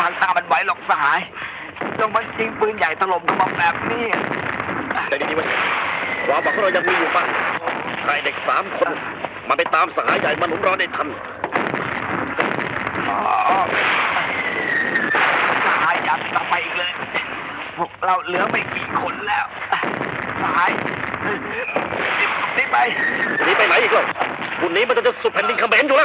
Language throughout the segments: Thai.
ทางตามมันไหวหรอกสหายต้องมันยิงปืนใหญ่ถล่มเข้ามาแบบนี้แต่ดีๆว่าความหวังของเรายังมีอยู่บ้างใครเด็ก3 คนมาไปตามสหายใหญ่มาหนุนเราได้ทันสหายยับกลับไปอีกเลยพวกเราเหลือไม่กี่คนแล้วสหายนี่ไปไหนอีกแล้วคุณนี้มันจะสุดแผ่นดินเขมรอยู่แล้ว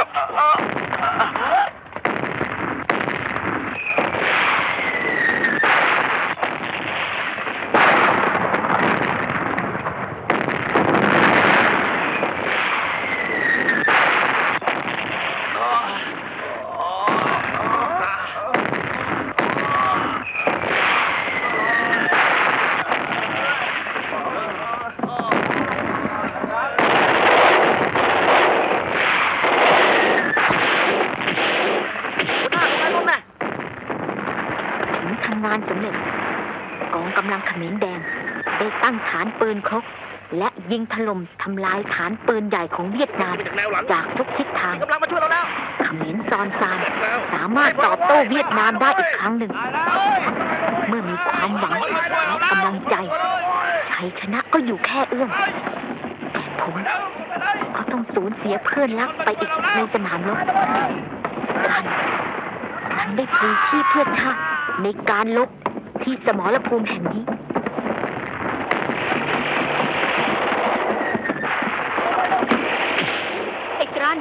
สำเร็จกองกำลังเขมรแดงได้ตั้งฐานปืนครบและยิงถล่มทำลายฐานปืนใหญ่ของเวียดนามจากทุกทิศทางเขมรซอนซานสามารถตอบโต้เวียดนามได้อีกครั้งหนึ่งเมื่อมีความหวังและกำลังใจชัยชนะก็อยู่แค่เอื้อมแต่ผมก็ต้องสูญเสียเพื่อนรักไปอีกในสนามรบรันได้พลีชีพเพื่อชาติในการลบที่สมรภูมิแห่งนี้ไอ้ตรัน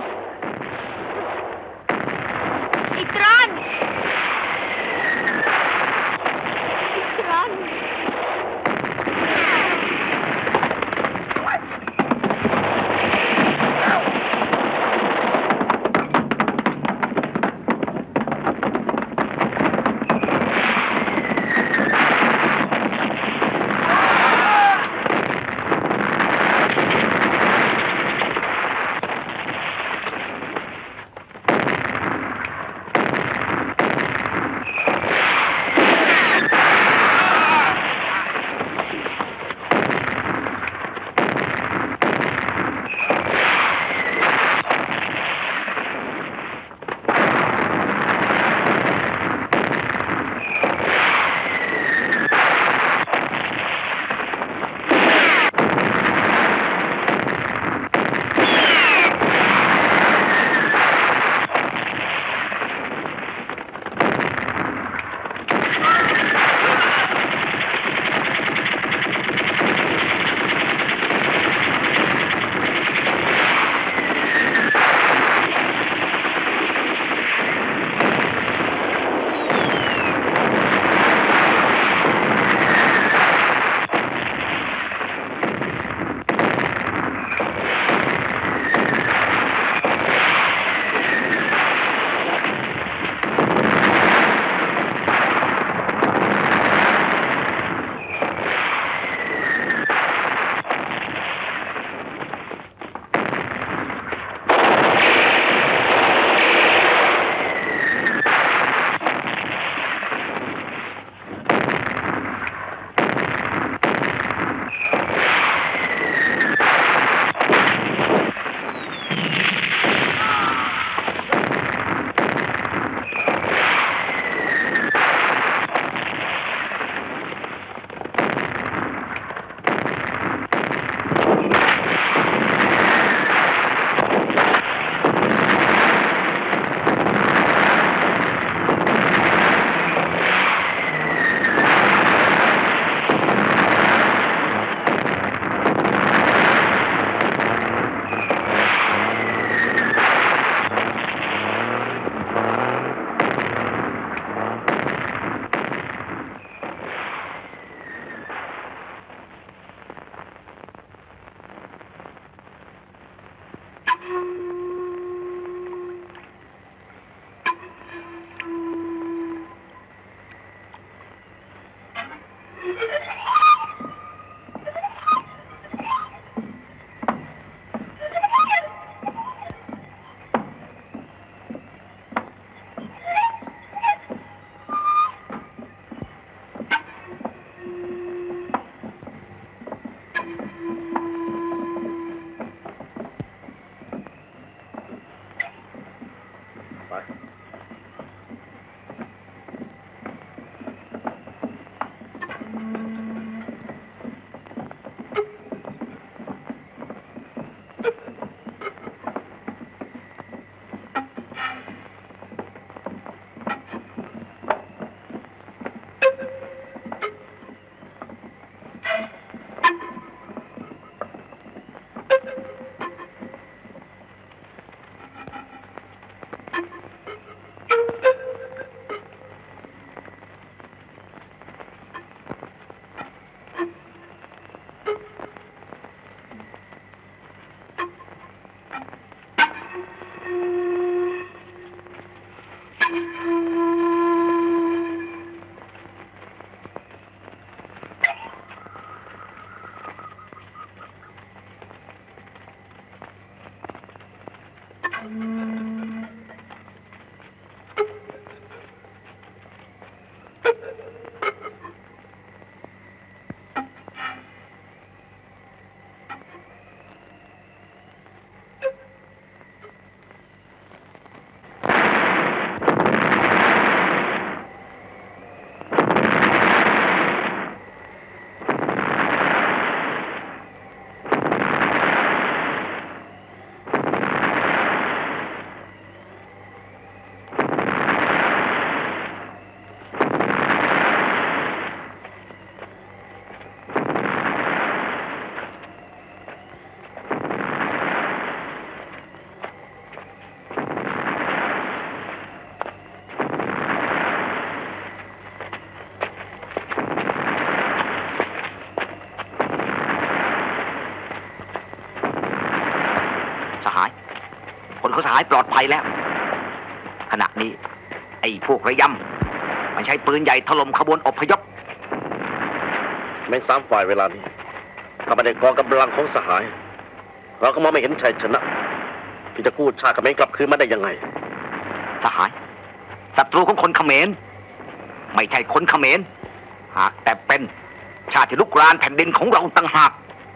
ายปลอดภัยแล้ว ขณะนี้ ไอ้พวกระยำมันใช้ปืนใหญ่ถล่มขบวนอพยพแม้3 ฝ่ายเวลานี้ถ้าไม่ได้กองกำลังของสหาย เราก็มองไม่เห็นชัยชนะ ที่จะกู้ชาติเขมรกลับคืนมาได้ยังไงสหายศัตรูของคนเขมรไม่ใช่คนเขมรหากแต่เป็นชาติที่ลุกรานแผ่นดินของเราต่างหาก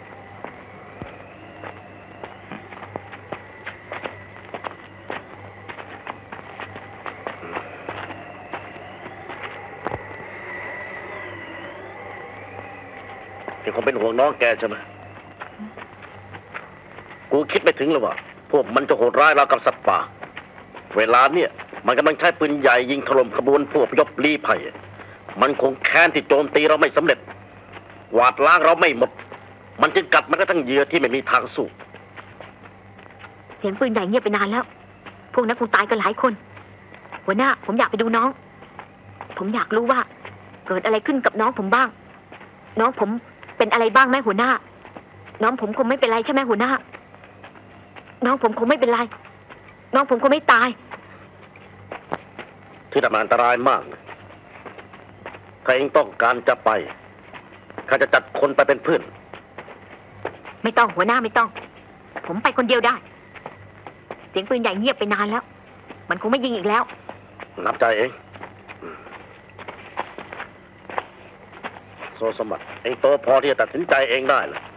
ที่คงเป็นห่วงน้องแกใช่ไหมกูคิดไม่ถึงเลยว่าพวกมันจะโหดร้ายราวกับสัตว์ป่า เวลาเนี่ยมันกำลังใช้ปืนใหญ่ยิงถล่มขบวนพวกอพยพลี้ภัย มันคงแค้นที่โจมตีเราไม่สำเร็จหวาดล้างเราไม่หมด มันจึงกัดมันกระทั่งเหยื่อที่ไม่มีทางสู้เสียงปืนใหญ่เงียบไปนานแล้ว พวกนั้นคงตายกันหลายคน หัวหน้าผมอยากไปดูน้อง ผมอยากรู้ว่า เกิดอะไรขึ้นกับน้องผมบ้าง น้องผมเป็นอะไรบ้างไหมหัวหน้า น้องผมคงไม่เป็นไรใช่ไหมหัวหน้า น้องผมคงไม่เป็นไร น้องผมคงไม่ตายที่ทำอันตรายมากนะถ้าเองต้องการจะไปข้าจะจัดคนไปเป็นเพื่อนไม่ต้องหัวหน้าไม่ต้อง ผมไปคนเดียวได้ เสียงปืนใหญ่เงียบไปนานแล้ว มันคงไม่ยิงอีกแล้วนับใจเองโซสมบัติเองโตพอที่จะตัดสินใจเองได้เหรอ